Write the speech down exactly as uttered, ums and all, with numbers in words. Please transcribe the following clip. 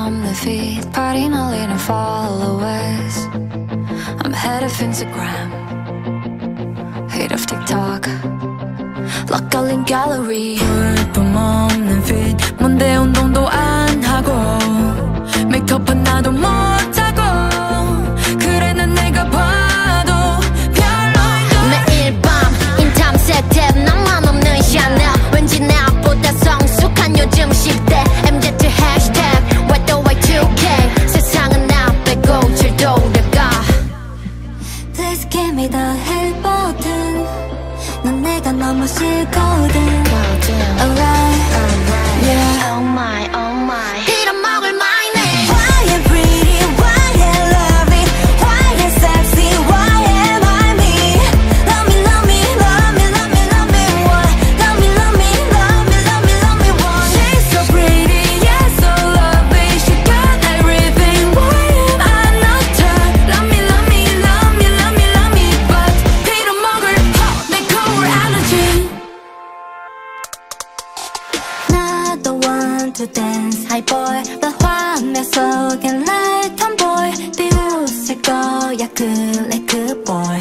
from the feet, partying all in followers. I'm head of Instagram, head of TikTok, lock all in gallery. 볼품 없는 fit, 뭔데 운동도 안 하고 메이크업 하나도 못하고 그래 난 내가 봐도 별로인 매일 밤 인탐 세탭 나만 없는 샤넬 왠지 나보다 성숙한 요즘 십 대 엠지 해시태그 와이 또 와이 투 케이 세상은 나 빼고 잘 돌아가. Please give me the help button. 넌 내가 너무 싫거든. Alright, yeah. Oh my, oh my. 빌어먹을 my name. Why am pretty? Why am lovely? Why am sexy? Why am I me? Love me, love me, love me, love me, love me, why? Love me, love me, love me, love me, love me, why? She's so pretty, yeah, so lovely. She got everything. Why am I not her? Love me, love me, love me, love me, love me, but 빌어먹을 내 거울 allergy. 나도 want to dance, high boy. 너 화면 속엔 like tomboy. 비웃을 거야, 그래 그 boy.